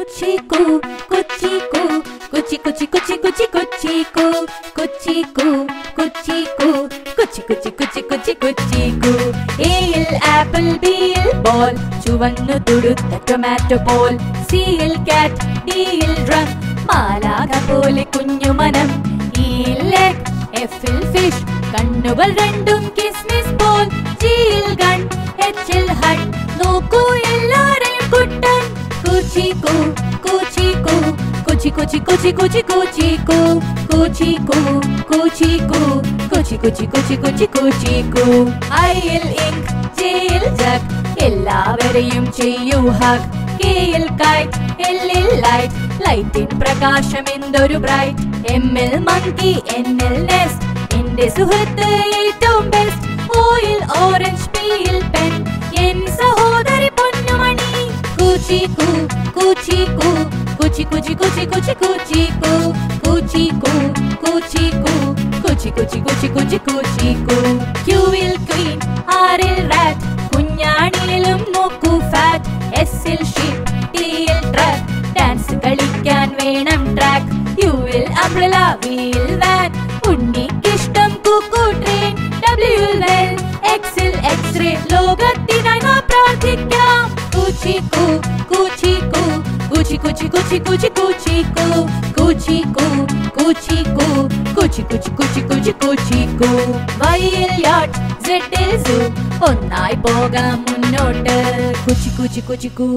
കുച്ചിക്കു കുച്ചിക്കു കുച്ചി കുച്ചി കുച്ചി കുച്ചി കുച്ചിക്കു കുച്ചിക്കു കുച്ചിക്കു കുച്ചി കുച്ചി കുച്ചി കുച്ചി കുച്ചിക്കു. എയിൽ ആപ്പിൾ, ബിയിൽ ബോൾ, ചുവന്നു തുടുത്ത ടൊമാറ്റോ പോൽ. സിയിൽ കാറ്റ്, ഡിയിൽ ഡ്രം, മാലാഖ പോലെ കുഞ്ഞു മനം. ഇയിൽ ലെഗ്, എഫിൽ ഫിഷ്, കണ്ണുകൾ രണ്ടും കിസ്മിസ് പോൽ. ജിയിൽ ഗൺ, എച്ചിൽ ഹട്ട്, നോക്കൂ എല്ലാരെയും കുട്ടൻ. കുച്ചിക്കു കുച്ചിക്കു കുച്ചി കുച്ചി കുച്ചി കുച്ചി കുച്ചിക്കു കുച്ചിക്കു കുച്ചിക്കു കുച്ചി കുച്ചി കുച്ചി കുച്ചി കുച്ചിക്കു. ഐയിൽ ഇങ്ക്, ജെയിൽ ജഗ്, എല്ലാവരെയും ചെയ്യൂ ഹഗ്. കെയിൽ കൈറ്റ്, എല്ലിൽ ലൈറ്റ്, ലൈറ്റിൻ പ്രകാശം എന്തൊരു ബ്രൈറ്റ്. എമ്മിൽ മങ്കി, എന്നിൽ നെസ്റ്റ്, എന്റെ സുഹൃത്ത് ഏറ്റവും ബെസ്റ്റ്. ഓയിൽ ഓറഞ്ച്, പിയിൽ പെൻ, എൻ സഹോദരി പൊന്നുമണി. കുച്ചിക്കു കുച്ചിക്കു കുച്ചി കുച്ചി കുച്ചി കുച്ചി കുച്ചിക്കു കുച്ചിക്കു കുച്ചിക്കു കുച്ചി കുച്ചി കുച്ചി കുച്ചി കുച്ചിക്കു. ക്യൂവിൽ ക്വീൻ, ആറിൽ റാറ്റ്, കുഞ്ഞാണിയിലും നോക്കൂ ഫാറ്റ്. എസിൽ ഷീപ്പ്, ടിയിൽ ട്രാക്ക്, ഡാൻസ് കളിക്കാൻ വേണം ട്രാക്ക്. യുവിൽ അംബ്രല, വിയിൽ വാൻ, ഉണ്ണിക്കിഷ്ടം കുക്കു ട്രെയിൻ. ഡബ്ല്യുവിൽ വെൽ, എക്സിൽ എക്സ്റേ, ലോകത്തിനായി നാം പ്രാർത്ഥിക്കാം. കുച്ചിക്കു കുച്ചിക്കു കുച്ചി കുച്ചി കുച്ചി കുച്ചി കുച്ചിക്കു കുച്ചിക്കു കുച്ചിക്കു കുച്ചി കുച്ചി കുച്ചി കുച്ചി കുച്ചിക്കു. വൈയിൽ യാട്ട്, സെഡിൽ സൂ, ഒന്നായി പോകാം മുന്നോട്ട്. കുച്ചി കുച്ചി കുച്ചിക്കു.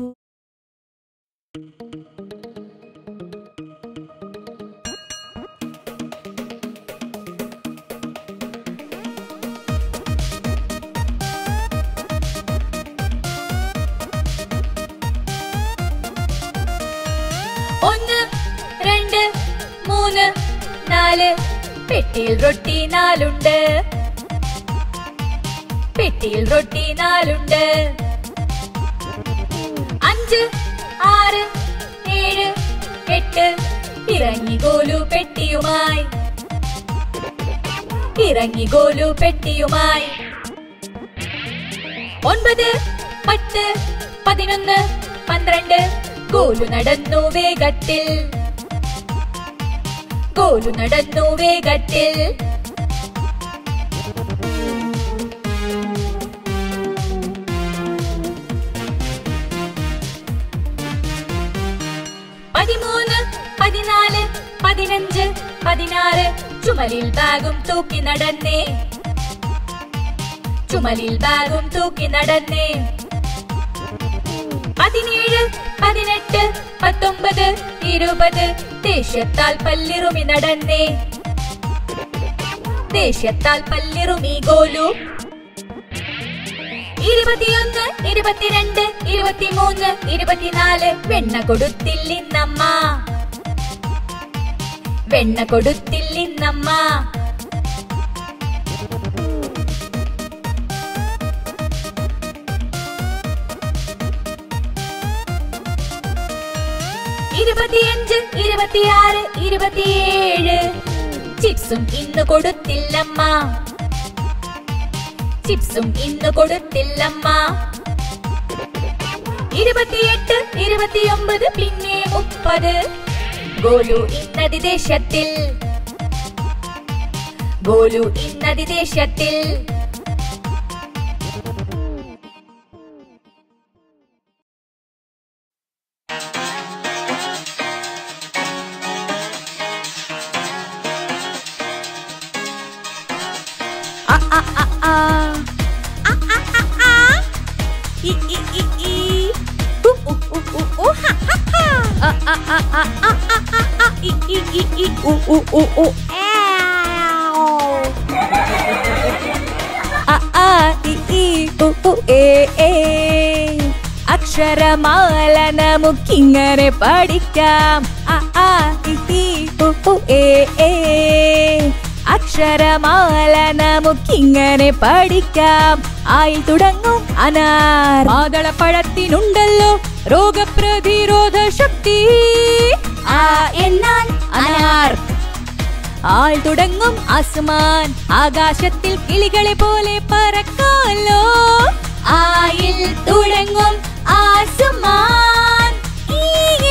ഒന്ന്, രണ്ട്, മൂന്ന്, നാല്, പെട്ടിയിൽ റൊട്ടി നാലുണ്ട്. പെട്ടിയിൽ റൊട്ടി നാലുണ്ട്. അഞ്ച്, ആറ്, ഏഴ്, എട്ട്, ഇറങ്ങി ഗോലു പെട്ടിയുമായി. ഇറങ്ങി ഗോലു പെട്ടിയുമായി. 9, 10, 11, 12, ഗോലു നടന്നു വേഗത്തിൽ. ഗോലു നടന്നു വേഗത്തിൽ. 13, 14, 15, 16, ചുമലിൽ ബാഗും തൂക്കി നടന്നേ. ചുമലിൽ ബാഗും തൂക്കി നടന്നേ. 17, 18, 19, 20, ദേഷ്യത്താൽ പല്ലിറുമി നടന്നേ. ദേഷ്യത്താൽ പല്ലിറുമി ഗോലു. 21, 22, 23, 24, വെണ്ണ കൊടുത്തില്ലിന്നമ്മ. വെണ്ണ കൊടുത്തില്ലിന്നമ്മ. 25, 26, 27, ചിപ്സും ഇന്ന് കൊടുത്തില്ലമ്മ. ചിപ്സും ഇന്ന് കൊടുത്തില്ലമ്മ. 28, 29, പിന്നെ 30, ഗോലു ഇന്നതിദേശത്തിൽ. ഗോലു ഇന്നതിദേശത്തിൽ. അക്ഷരമാല നമുക്കിങ്ങനെ പഠിക്കാം. അക്ഷരമാല നമുക്കിങ്ങനെ പഠിക്കാം. ആയി തുടങ്ങും അനാർ. മാതളപ്പഴത്തിനുണ്ടല്ലോ രോഗപ്രതിരോധ ശക്തി. ആ എന്നാൽ അനാർ. ആൾ തുടങ്ങും ആസ്മാൻ. ആകാശത്തിൽ കിളികളെ പോലെ പറക്കാലോ. ആയിൽ തുടങ്ങും ആസ്മാൻ. ഈ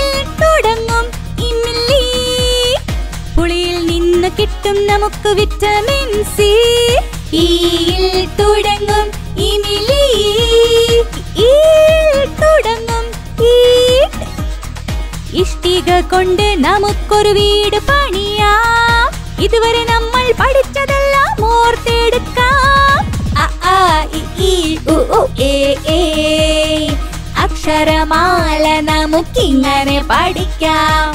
കിട്ടും നമുക്ക് വിറ്റമിൻ സി. ഈയിൽ തുടങ്ങും ഇമിലി, ഈയിൽ തുടങ്ങും ഈട്. ഇഷ്ടിക കൊണ്ട് നമുക്കൊരു വീട് പണിയാം. ഇതുവരെ നമ്മൾ പഠിച്ചതെല്ലാം ഓർത്തെടുക്കാം. അ ആ ഇ ഈ ഉ ഊ എ ഏ. അക്ഷരമാല നമുക്കിങ്ങനെ പഠിക്കാം.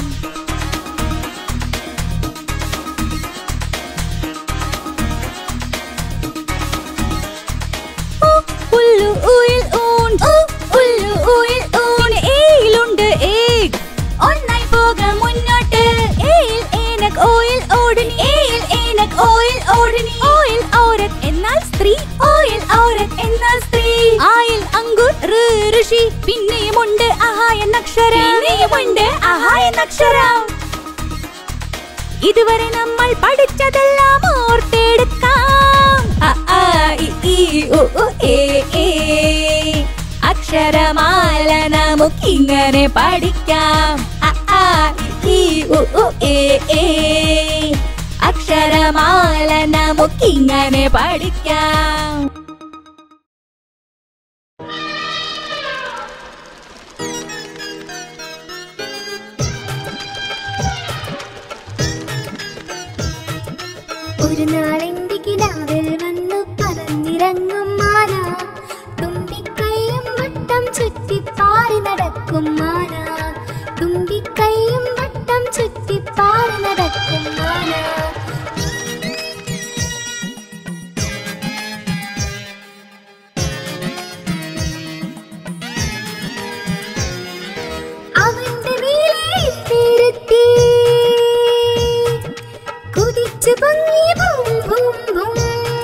ഉല്ലു ഊയിൽ ഊൺ, ഉല്ലു ഊയിൽ ഊൺ. ഏയിലുണ്ട് ഏഗ്, ഒന്നായി പോകാം മുന്നോട്ട്. ഏയിൽ ഏനക് ഓയിൽ ഓടണി, ഏയിൽ ഏനക് ഓയിൽ ഓടണി. ഓയിൽ ഔരത് എന്നാൽ സ്ത്രീ, ഓയിൽ ഔരത് എന്നാൽ സ്ത്രീ. ആയിൽ അങ്കുർ ഋഷി. പിന്നെയുമുണ്ട് അഹ എന്നക്ഷരം, പിന്നെയുമുണ്ട് അഹ എന്നക്ഷരം. ഇതുവരെ നമ്മൾ പഠിച്ചതെല്ലാം ഓർത്തെടുക്കാം. അ ആ ഇ ഈ ഉ ഊ എ ഏ. അക്ഷരമാല നമുക്കിങ്ങനെ പഠിക്കാം. അ ആ ഇ ഈ ഉ ഊ എ ഏ. അക്ഷരമാല നമുക്കിങ്ങനെ പഠിക്കാം. ഒരു നാളെന്റെ കിനാവിൽ വന്നു പറന്നിറങ്ങും മാന. തുമ്പിക്കൈയും വട്ടം ചുറ്റി പാറി നടക്കും മാന. തുമ്പിക്കൈയും വട്ടം ചുറ്റി പാറി നടക്കും മാന. അവന്റെ മേലെ തിരുത്തി കുതിച്ചു പൊങ്ങി ബും ബും ബും.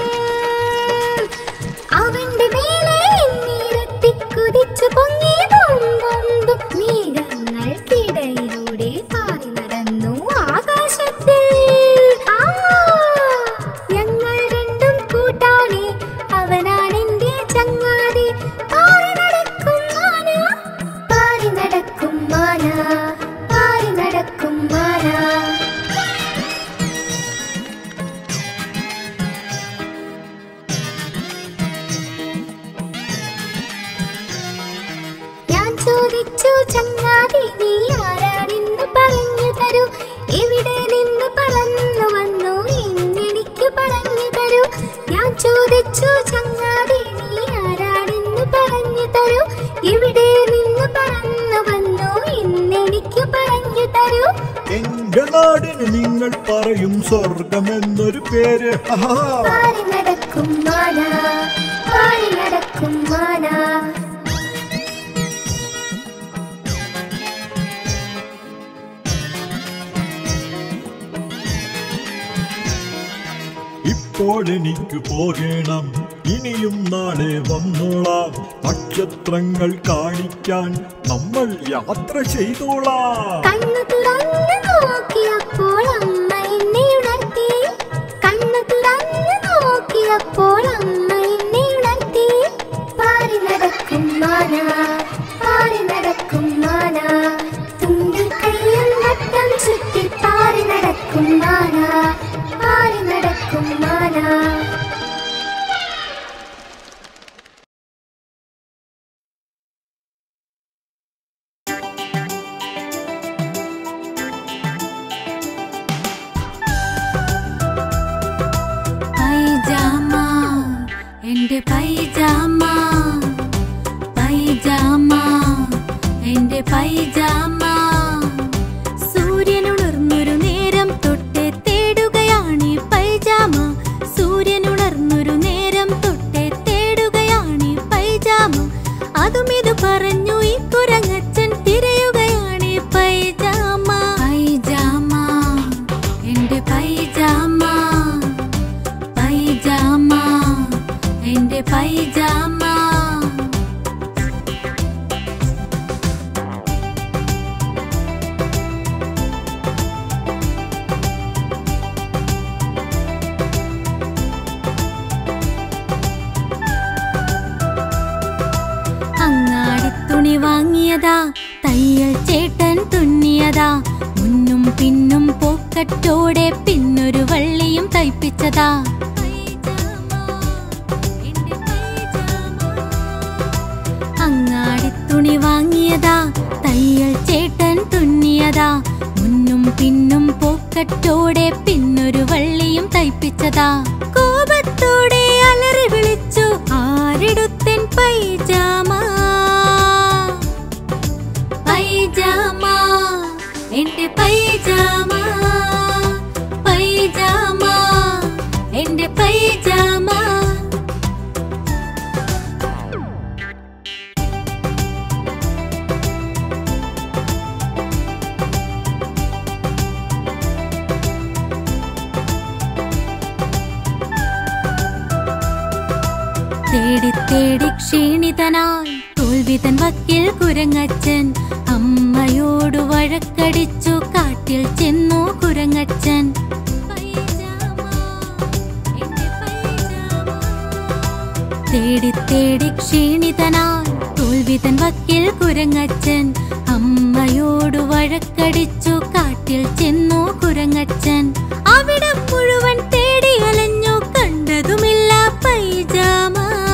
അവന്റെ മേലെ നിരത്തി കുതിച്ചു പൊങ്ങി ബും ബും ബും. മേഘങ്ങൾക്കിടയിലൂടെ പാറി നടന്നു ആകാശത്തിൽ. ഞങ്ങൾ രണ്ടും കൂട്ടാണി, അവനാണെന്റെ ചങ്ങാതി. പാറി നടക്കും മാന, പാറി നടക്കും മാന, പാറി നടക്കും മാന. ചോദിച്ചു ചങ്ങാതി നീ ആരാണെന്ന് പറഞ്ഞു തരൂ. എവിടെ നിന്ന് പറന്നു വന്നു എന്നെനിക്ക് പറഞ്ഞു തരൂ. ഞാൻ ചോദിച്ചു ചങ്ങാതി നീ ആരാണെന്ന് പറഞ്ഞു തരൂ. എവിടെ നിന്ന് പറന്നു വന്നു എന്നെനിക്ക് പറഞ്ഞു തരൂ. എന്റെ നാടിന് നിങ്ങൾ പറയും സ്വർഗമെന്നൊരു പേര്. പാറി നടക്കും മാന, പാറി നടക്കും മാന. ഇപ്പോഴെനിക്ക് പോകണം, ഇനിയും നാളെ വന്നോളാം. നക്ഷത്രങ്ങൾ കാണിക്കാൻ നമ്മൾ യാത്ര ചെയ്തോളാം. കണ്ണു തുറന്ന് നോക്കിയപ്പോൾ അമ്മ എന്നെ ഉണർത്തി. കണ്ണു തുറന്ന് നോക്കിയപ്പോൾ അമ്മ എന്നെ ഉണർത്തി. പാറി നടക്കും മാന, പാറി നടക്കും മാന. തുമ്പിക്കൈയും വട്ടം ചുറ്റി പാറി നടക്കും മാന, പാറി നടക്കും മാന. പൈജാമ എന്റെ പൈജാമ, പൈജാമ എന്റെ പൈജാമ. സൂര്യനുണർന്നൊരു നേരം തൊട്ടേ തേടുകയാണ് പൈജാമ. സൂര്യനുണർന്നൊരു നേരം തൊട്ടേ തേടുകയാണ് പൈജാമ. അതും ഇത് പറഞ്ഞു ഈ കുരങ്ങച്ചൻ തിരയുകയാണ് പൈജാമ. പൈജാമ എന്റെ പൈജാമ, പൈജാമ എന്റെ പൈജാമ. അങ്ങാടിത്തുണി വാങ്ങിയതാ, തയ്യൽ ചേട്ടൻ തുന്നിയതാ. മുന്നും പിന്നും പോക്ക പോക്കറ്റോടെ പിന്നൊരു വള്ളിയും തയ്പ്പിച്ചതാ. അങ്ങാടിത്തുണി വാങ്ങിയതാ, തയ്യൽ ചേട്ടൻ തുന്നിയതാ. മുന്നും പിന്നും പോക്കറ്റോടെ പിന്നൊരു വള്ളിയും തയ്പ്പിച്ചതാ. കോപത്തോടെ അലറി വിളിച്ചു, ആരെടുത്തൻ പൈജാമ, പൈജാമ, എന്റെ പൈജാമ, പൈജാമ, എന്റെ പൈജാമ. തേടി തേടി ക്ഷീണിതനായി തോൽവിതൻ വക്കിൽ കുരങ്ങച്ചൻ. അമ്മയോട് വഴക്കടിച്ചു കാട്ടിൽ ചെന്നു കുരങ്ങച്ചൻ. തേടി തേടി ക്ഷീണിതനായി തോൽവിതൻ വക്കിൽ കുരങ്ങച്ചൻ. അമ്മയോട് വഴക്കടിച്ചു കാട്ടിൽ ചെന്നു കുരങ്ങച്ചൻ. അവിടം മുഴുവൻ തേടി അലഞ്ഞു, കണ്ടതുമില്ല പൈജാമ,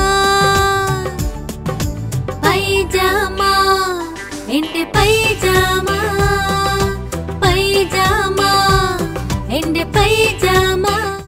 പൈജാമ, എന്റെ പൈജാമ, പൈജാമ, എന്റെ പൈജാമ.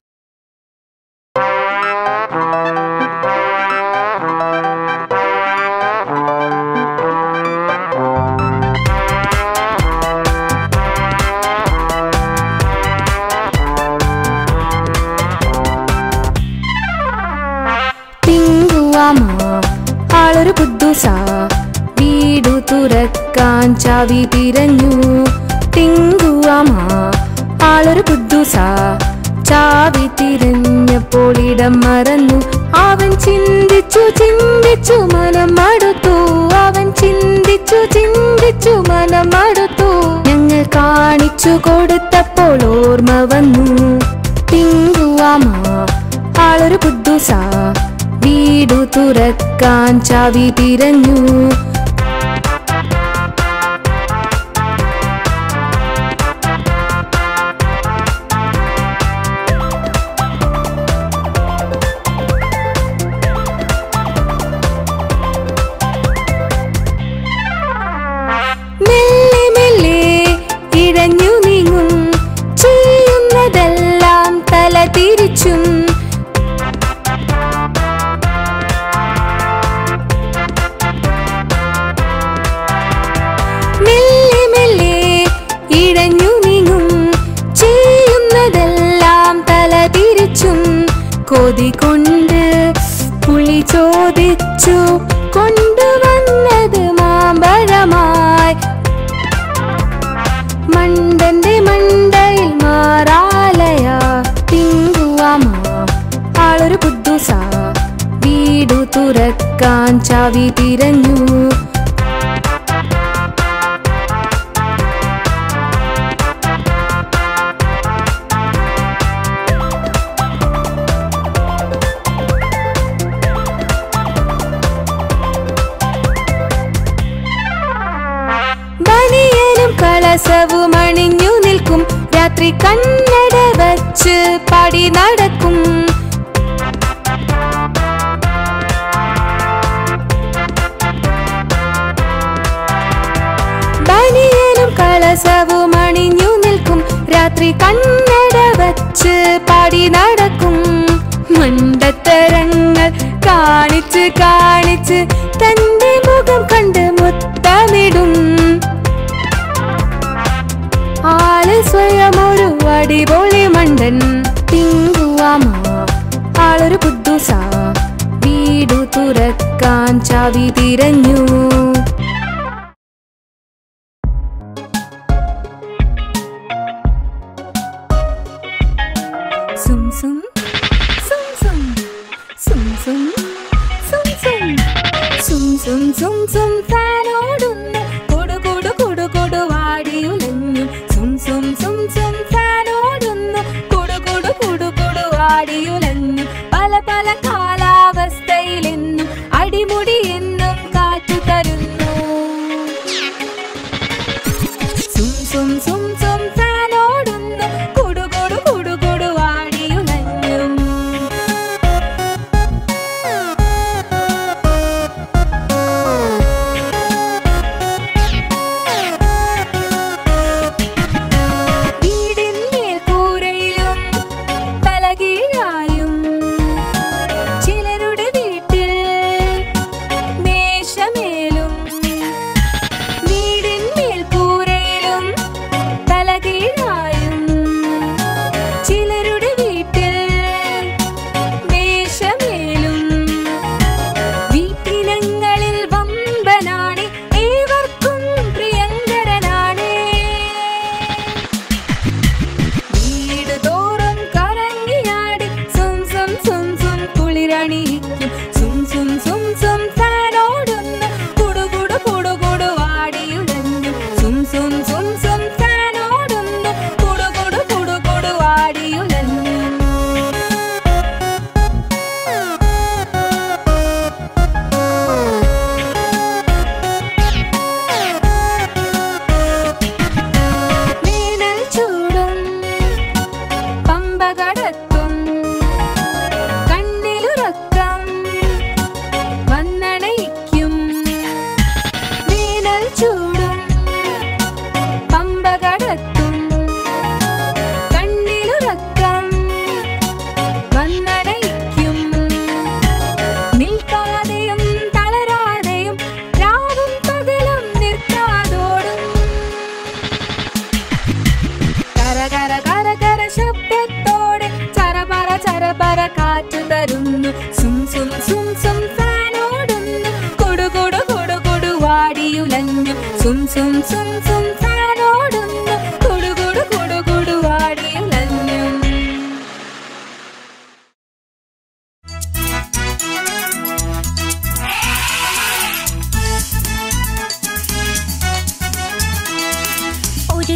ആളൊരു കുദ്ദൂസാ, വീടു തുറക്കാൻ ചാവി തിരഞ്ഞു. ടിങ്കുവാമ ആളൊരു കുദ്ദൂസാ, ചാവി തിരഞ്ഞപ്പോൾ ഇടം മറന്നു. അവൻ ചിന്തിച്ചു ചിന്തിച്ചു മനം മടുത്തു, അവൻ ചിന്തിച്ചു ചിന്തിച്ചു മനം മടുത്തു. ഞങ്ങൾ കാണിച്ചു കൊടുത്തപ്പോൾ ഓർമ്മ വന്നു. ടിങ്കുവാമ ആളൊരു കുദ്ദൂസാ, വീടു തുറക്കാൻ ചാവി തിരഞ്ഞു. മെല്ലെ മെല്ലെ ഇഴഞ്ഞു നീങ്ങും, ചെയ്യുന്നതെല്ലാം തല തിരിച്ചും. മെല്ലെ മെല്ലെ ഇഴഞ്ഞു നീങ്ങും, ചെയ്യുന്നതെല്ലാം തല തിരിച്ചും. കൊതി കൊണ്ട് പുളി ചോദിച്ചു, കൊണ്ടുവന്നത് മാമ്പഴമായി. മണ്ടന്റെ മണ്ടയിൽ മാറാലയ. ടിങ്കുവാമ ആളൊരു കുദ്ദൂസാ, വീടു തുറക്കാൻ ചാവി തിരഞ്ഞു. ബനിയനും കളസവും അണിഞ്ഞു നിൽക്കും, രാത്രി കണ്ണട വച്ച് പാടി നടക്കും. ബനിയനും കളസവും അണിഞ്ഞു നിൽക്കും, രാത്രി കണ്ണട വച്ച് പാടി നടക്കും. മണ്ടത്തരങ്ങൾ കാണിച്ച് കാണിച്ച് തന്റെ മുഖം കണ്ട് മുത്തമിടും. ആള് സ്വയം ഒരു അടിപൊളി മണ്ടൻ. ടിങ്കുവാമ ആളൊരു കുദ്ദൂസാ, വീടു തുറക്കാൻ ചാവി തിരഞ്ഞു. സും സും സും സും സും സും സും സും സും സും സും ഫാനോടുന്നു, കൊടു കൊടു കൊടു കൊടു വാടിയുലഞ്ഞു. സും സും സും സും ഫാനോടുന്നു, കൊടു കൊടു കൊടു കൊടു വാടിയുലഞ്ഞു. പല പല കാലാവസ്ഥയിലെന്നും അടിമുടി എന്നും കാറ്റു തരുന്നു. സും സും സും സും ഫാനോടുന്നു,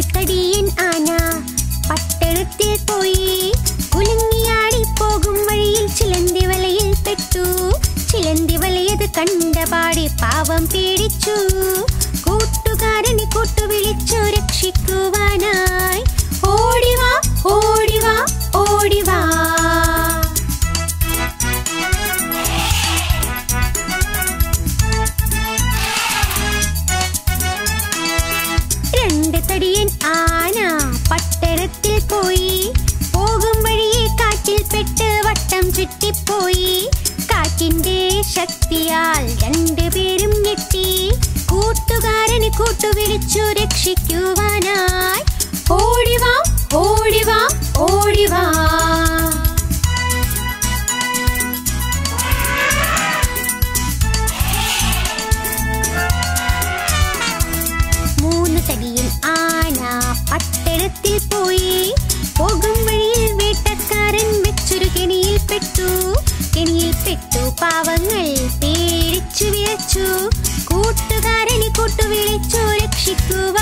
തടിയൻ ആന പട്ടണത്തിൽ പോയി. കുലുങ്ങിയാടി പോകും വഴിയിൽ ചിലന്തി വലയിൽ പെട്ടു. ചിലന്തി വലയത് കണ്ടപാടി പാവം പേടിച്ചു. കൂട്ടുകാരനെ കൂട്ടുവിളിച്ചു രക്ഷിക്കുവാനായി. ഓടിവാ ഓടിവാ ഓടിവാ. രണ്ട് തടിയൻ ആന പട്ടണത്തിൽ പോയി. പോകും വഴിയെ കാറ്റിൽ പെട്ട് വട്ടം ചുറ്റിപ്പോയി. കാറ്റിന്റെ ശക്തിയാൽ രണ്ടുപേരും ഞെട്ടി. കൂട്ടുകാരനെ കൂട്ടുവിളിച്ചു രക്ഷിക്കുവാനായി. ഓടിവാ ഓടിവാ ഓടിവാ. മൂന്ന് തടിയൻ ആന പട്ടണത്തിൽ പോയി. പോകും വഴിയിൽ വേട്ടക്കാരൻ വെച്ചൊരു കെണിയിൽ പെട്ടു. കെണിയിൽ പെട്ടു പാവങ്ങൾ പേടിച്ചു വിറച്ചു. കൂട്ടുകാരനെ കൂട്ടുവിളിച്ചു രക്ഷിക്കുക